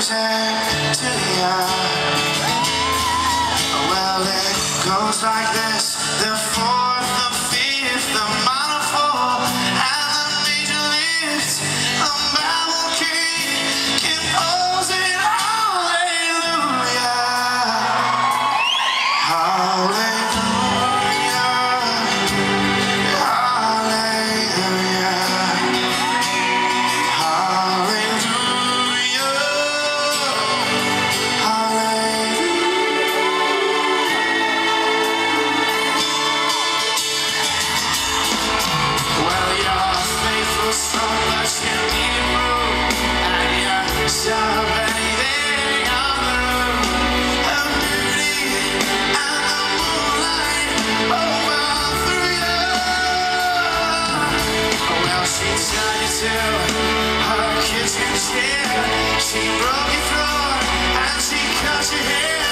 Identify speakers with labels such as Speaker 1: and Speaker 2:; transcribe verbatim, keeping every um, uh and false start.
Speaker 1: music to the eye. Well, it goes like this: the fourth, the fifth, the minor fall, and the major lift. The Bible key composing hallelujah, hallelujah, hallelujah, hallelujah, hallelujah. Well, you're faithful so much you need room, and you're so anything on the room. The beauty and the moonlight, oh well, through you. Well, she turned you to her kitchen chair. She broke your throat and she cut your hair.